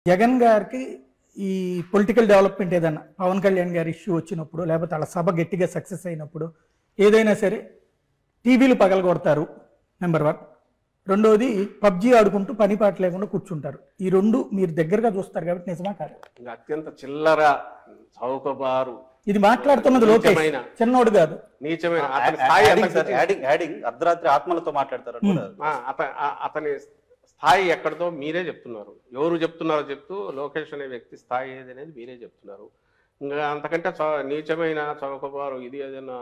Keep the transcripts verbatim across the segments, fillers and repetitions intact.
జగన్ గారికి ఈ political development ఏదన్నా పవన్ కళ్యాణ్ గారి ఇష్యూ వచ్చినప్పుడు లేకపోతే వాళ్ళ సభ గట్టిగా సక్సెస్ అయినప్పుడు ఏదైనా సరే టీవీలు పగలగొడతారు నెంబర్ వన్. రెండోది పబ్జీ ఆడుకుంటూ పని పాట లేకుండా కూర్చుంటారు. ఈ రెండు మీరు దగ్గరగా చూస్తారు కాబట్టి నిజమా కాదు? అత్యంత చిల్లర చౌకబారు ఇది మాట్లాడుతున్నది లోకేష్, చిన్నోడు కాదు. నీచమైన అర్ధరాత్రి ఆత్మలతో మాట్లాడతారు. అతని స్థాయి ఎక్కడితో మీరే చెప్తున్నారు. ఎవరు చెప్తున్నారో చెప్తూ లోకేష్ అనే వ్యక్తి స్థాయి ఏది అనేది మీరే చెప్తున్నారు. ఇంకా అంతకంటే నీచమైన చౌకబారు ఇది ఏదైనా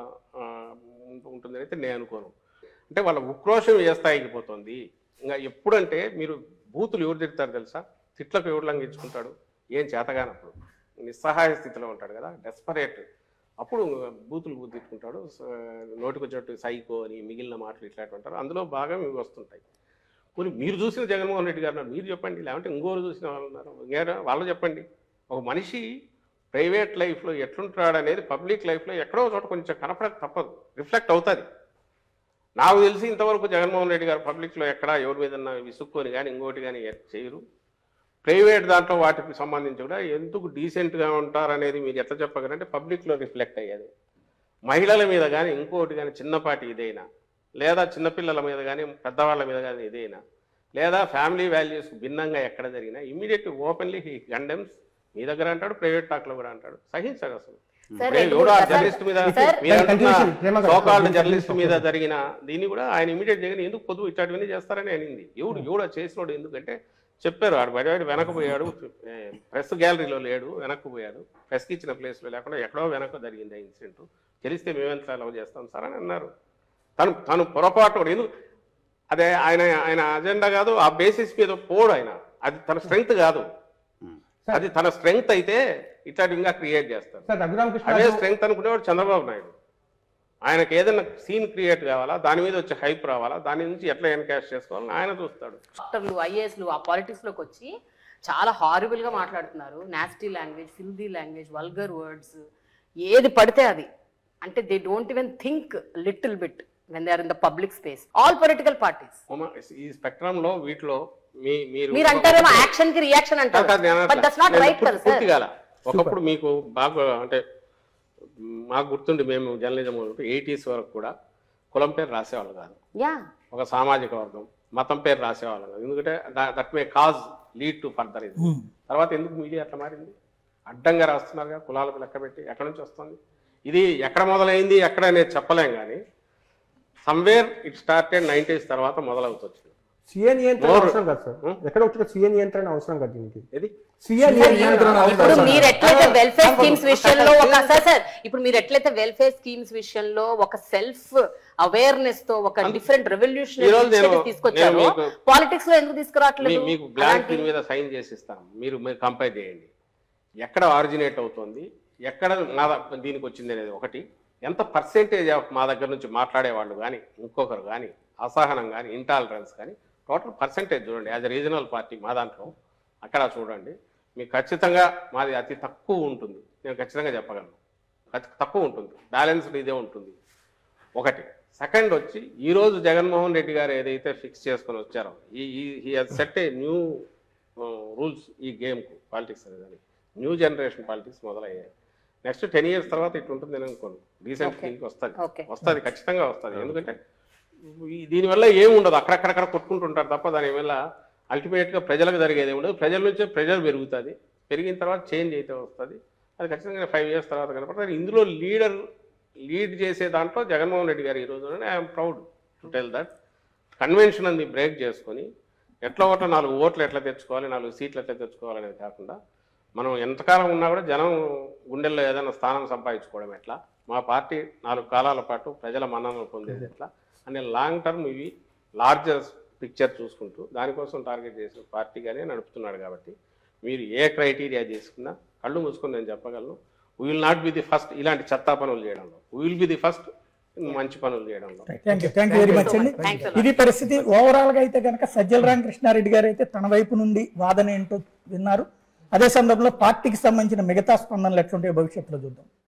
ఉంటుందని అయితే నేను అనుకోను. అంటే వాళ్ళ ఉక్రోషం ఏ స్థాయికి పోతుంది. ఇంకా ఎప్పుడంటే మీరు బూతులు ఎవరు తిడతారు తెలుసా? తిట్లకు ఎవరు లంఘించుకుంటాడు? ఏం చేతగానప్పుడు నిస్సహాయ స్థితిలో ఉంటాడు కదా, డెస్పరేట్, అప్పుడు బూతులు బూతు తిట్టుకుంటాడు. నోటికి వచ్చేట్టు సైకో అని మిగిలిన మాటలు ఇట్లాంటి ఉంటారు. అందులో బాగా మీకు వస్తుంటాయి. కొన్ని మీరు చూసిన జగన్మోహన్ రెడ్డి గారు మీరు చెప్పండి, లేకుంటే ఇంకోరు చూసిన వాళ్ళు ఉన్నారు ఇంకేరా వాళ్ళు చెప్పండి. ఒక మనిషి ప్రైవేట్ లైఫ్లో ఎట్లుంటాడు అనేది పబ్లిక్ లైఫ్లో ఎక్కడో చోట కొంచెం కనపడక తప్పదు, రిఫ్లెక్ట్ అవుతుంది. నాకు తెలిసి ఇంతవరకు జగన్మోహన్ రెడ్డి గారు పబ్లిక్లో ఎక్కడా ఎవరి మీద విసుక్కొని కానీ ఇంకోటి కానీ చేయరు. ప్రైవేట్ దాంట్లో వాటికి సంబంధించి కూడా ఎందుకు డీసెంట్గా ఉంటారనేది మీరు ఎట్లా చెప్పగలంటే పబ్లిక్లో రిఫ్లెక్ట్ అయ్యేది. మహిళల మీద కానీ ఇంకోటి కానీ చిన్నపాటి ఇదైనా, లేదా చిన్నపిల్లల మీద కానీ పెద్దవాళ్ళ మీద కానీ ఇదైనా, లేదా ఫ్యామిలీ వాల్యూస్ భిన్నంగా ఎక్కడ జరిగినా ఇమ్మీడియట్ ఓపెన్లీ హీ కండెమ్స్. మీ దగ్గర అంటాడు, ప్రైవేట్ టాక్లో కూడా అంటాడు. సహించదు అసలు. ఎవడో జర్నలిస్ట్ మీద సోకాల్డ్ జర్నలిస్ట్ మీద జరిగిన దీన్ని కూడా ఆయన ఇమీడియట్ జగన్ ఎందుకు పొద్దు ఇట్లాంటివన్నీ చేస్తారని అనింది. ఎవడు ఎవడో చేసినోడు ఎందుకంటే చెప్పారు. ఆడు బయట వెనకపోయాడు, ప్రెస్ గ్యాలరీలో లేడు, వెనక్కిపోయాడు. ప్రెస్కి ఇచ్చిన ప్లేస్లో లేకుండా ఎక్కడో వెనక జరిగింది ఆ ఇన్సిడెంట్. తెలిస్తే మేమెంత అలవ్ చేస్తాం సార్ అని అన్నారు. తను తను పొరపాటు ఎందుకు అదే ఆయన ఆయన అజెండా కాదు, ఆ బేసిస్ మీద పోడు ఆయన. అది తన స్ట్రెంగ్త్ కాదు. అది తన స్ట్రెంగ్త్ అయితే ఇట్లాంటి ఇంకా క్రియేట్ చేస్తారు. అదే స్ట్రెంగ్త్ అనుకునేవాడు చంద్రబాబు నాయుడు. ఆయనకు ఏదైనా సీన్ క్రియేట్ కావాలా, దాని మీద వచ్చి హైప్ రావాలా, దాని నుంచి ఎట్లా ఎన్కాష్ చేసుకోవాలని ఆయన చూస్తాడు. డాక్టర్లు ఐఏఎస్లు ఆ పాలిటిక్స్ లోకి వచ్చి చాలా హారిబుల్ గా మాట్లాడుతున్నారు. Nasty language, filthy language, vulgar words, ఏది పడితే అది. అంటే they don't even think little bit when they are in the public space. All political parties. ఈ స్పెక్ట్రమ్ లో వీటిలో మీ మీరు మీరు అంటారేమో యాక్షన్ కి రియాక్షన్ అంటారు. బట్ దట్స్ నాట్ రైట్ కదా సార్. ఒకప్పుడు మీకు బాగా అంటే మాకు గుర్తుండి మేము జర్నలిజం ఎయిటీస్ వరకు కూడా కులం పేరు రాసేవాళ్ళు కాదు, ఒక సామాజిక వర్గం మతం పేరు రాసేవాళ్ళు కాదు. ఎందుకంటే that may cause lead to further ఇది. తర్వాత ఎందుకు మీడియా అట్లా మారింది? అడ్డంగా రాస్తున్నారుగా కులాలకు లెక్క పెట్టి. ఎక్కడి నుంచి వస్తుంది ఇది? ఎక్కడ మొదలైంది ఎక్కడ అనేది చెప్పలేం, కానీ సమ్వేర్ ఇట్ స్టార్టెడ్ నైన్టీస్ తర్వాత మొదలవుతుంది. సీఏ నియంత్రణ అవసరం కాదు సార్. ఎక్కడ వచ్చిన సీఏ నియంత్రణ అవసరం కాదు దీనికి. ఇది సీఏ నియంత్రణ ఇప్పుడు మీరు ఎట్లయితే వెల్ఫేర్ స్కీమ్స్ విషయంలో ఒక సార్ సార్ ఇప్పుడు మీరు ఎట్లయితే వెల్ఫేర్ స్కీమ్స్ విషయంలో ఒక సెల్ఫ్ అవేర్నెస్ తో ఒక డిఫరెంట్ రెవల్యూషనరీ తీసుకొచ్చారు, పాలిటిక్స్ లో ఎందుకు తీసుకురావట్లేదు? మీకు బ్లాంక్ దీని మీద సైన్ చేసి ఇస్తాం, మీరు మీరు కంపేర్ చేయండి. ఎక్కడ ఆరిజినేట్ అవుతుంది, ఎక్కడ మా దీనికి వచ్చింది అనేది ఒకటి. ఎంత పర్సెంటేజ్ ఆఫ్ మా దగ్గర నుంచి మాట్లాడేవాళ్ళు కానీ ఇంకొకరు కానీ అసహనం కానీ ఇంటాలరెన్స్ కానీ టోటల్ పర్సెంటేజ్ చూడండి. యాజ్ ఎ రీజనల్ పార్టీ మా దాంట్లో అక్కడ చూడండి, మీకు ఖచ్చితంగా మాది అతి తక్కువ ఉంటుంది. నేను ఖచ్చితంగా చెప్పగలను, తక్కువ ఉంటుంది. బ్యాలెన్స్డ్ ఇదే ఉంటుంది ఒకటి. సెకండ్ వచ్చి ఈరోజు జగన్మోహన్ రెడ్డి గారు ఏదైతే ఫిక్స్ చేసుకొని వచ్చారో ఈ ఈ సెట్ ఏ న్యూ రూల్స్ ఈ గేమ్కు పాలిటిక్స్ అనేది. న్యూ జనరేషన్ పాలిటిక్స్ మొదలయ్యాయి. నెక్స్ట్ టెన్ ఇయర్స్ తర్వాత ఇటు ఉంటుంది నేను అనుకోను. రీసెంట్ దీనికి వస్తుంది వస్తుంది ఖచ్చితంగా వస్తుంది. ఎందుకంటే దీనివల్ల ఏమి ఉండదు, అక్కడక్కడక్కడ కొట్టుకుంటుంటారు తప్ప దానివల్ల అల్టిమేట్గా ప్రజలకు జరిగేది ఉండదు. ప్రజల నుంచే ప్రెజర్ పెరుగుతుంది. పెరిగిన తర్వాత చేంజ్ అయితే వస్తుంది. అది ఖచ్చితంగా ఫైవ్ ఇయర్స్ తర్వాత కనపడుతుంది. ఇందులో లీడర్ లీడ్ చేసే దాంట్లో జగన్మోహన్ రెడ్డి గారు ఈరోజు I'm proud to tell that convention అని బ్రేక్ చేసుకొని ఎట్లా ఒకటి నాలుగు ఓట్లు ఎట్లా తెచ్చుకోవాలి, నాలుగు సీట్లు ఎట్లా తెచ్చుకోవాలనేది కాకుండా మనం ఎంతకాలం ఉన్నా కూడా జనం గుండెల్లో ఏదైనా స్థానం సంపాదించుకోవడం ఎట్లా, మా పార్టీ నాలుగు కాలాల పాటు ప్రజల మన్ననలు పొందేది ఎట్లా అనే లాంగ్ టర్మ్ ఇవి లార్జర్ పిక్చర్ చూసుకుంటూ దానికోసం టార్గెట్ చేసిన పార్టీగానే నడుపుతున్నాడు. కాబట్టి మీరు ఏ క్రైటీరియా తీసుకున్నా కళ్ళు మూసుకొని నేను చెప్పగలను, we will not be the first ఇలాంటి చెత్తా పనులు చేయడంలో, we will be the first మంచి పనులు చేయడంలో. Thank you thank you very much అండి. ఇది పరిస్థితి. ఓవరాల్ గా అయితే కనుక సజ్జల రామకృష్ణారెడ్డి గారు అయితే తన వైపు నుండి వాదన ఏంటో విన్నారు. అదే సందర్భంలో పార్టీకి సంబంధించిన మిగతా స్పందనలు ఎట్లుంటాయో భవిష్యత్తులో చూద్దాం.